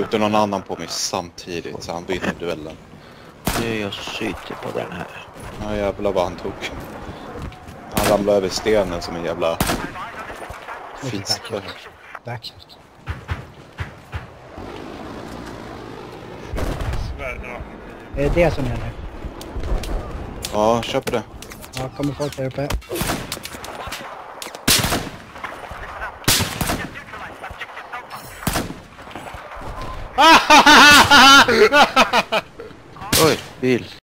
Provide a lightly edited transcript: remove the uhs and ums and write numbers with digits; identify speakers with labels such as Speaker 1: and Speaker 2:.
Speaker 1: skjuter någon annan på mig samtidigt så han vinner duellen.
Speaker 2: Jag skjuter på den här.
Speaker 1: Ja jävlar vad han tog. Han ramlade över stenen som en jävla fiskar.
Speaker 3: Backshot. Är det det som gäller?
Speaker 1: Ja, köp det.
Speaker 3: Ja, kommer folk där uppe.
Speaker 2: Oj, bil.